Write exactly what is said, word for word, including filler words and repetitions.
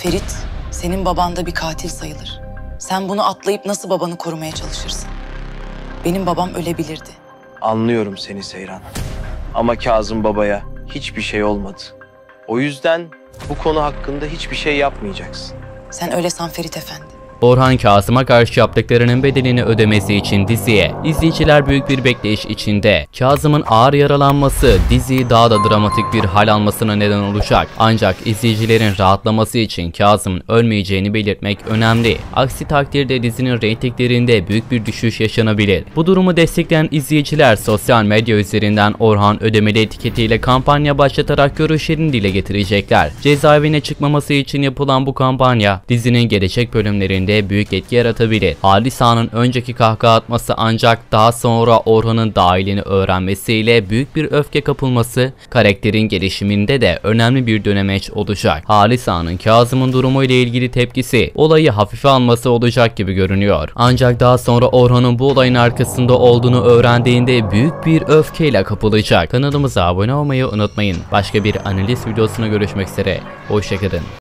Ferit, senin baban da bir katil sayılır. Sen bunu atlayıp nasıl babanı korumaya çalışırsın? Benim babam ölebilirdi. Anlıyorum seni Seyran. Ama Kazım babaya hiçbir şey olmadı. O yüzden bu konu hakkında hiçbir şey yapmayacaksın. Sen öyle san Ferit Efendi. Orhan Kazım'a karşı yaptıklarının bedelini ödemesi için diziye izleyiciler büyük bir bekleyiş içinde. Kazım'ın ağır yaralanması diziyi daha da dramatik bir hal almasına neden olacak. Ancak izleyicilerin rahatlaması için Kazım'ın ölmeyeceğini belirtmek önemli. Aksi takdirde dizinin reytinglerinde büyük bir düşüş yaşanabilir. Bu durumu destekleyen izleyiciler sosyal medya üzerinden Orhan ödemeli etiketiyle kampanya başlatarak görüşlerini dile getirecekler. Cezaevine çıkmaması için yapılan bu kampanya dizinin gelecek bölümlerinde büyük etki yaratabilir. Halis Ağa'nın önceki kahkaha atması ancak daha sonra Orhan'ın dahilini öğrenmesiyle büyük bir öfke kapılması karakterin gelişiminde de önemli bir dönemeç olacak. Halis Ağa'nın Kazım'ın durumu ile ilgili tepkisi olayı hafife alması olacak gibi görünüyor. Ancak daha sonra Orhan'ın bu olayın arkasında olduğunu öğrendiğinde büyük bir öfkeyle kapılacak. Kanalımıza abone olmayı unutmayın. Başka bir analiz videosuna görüşmek üzere. Hoşçakalın.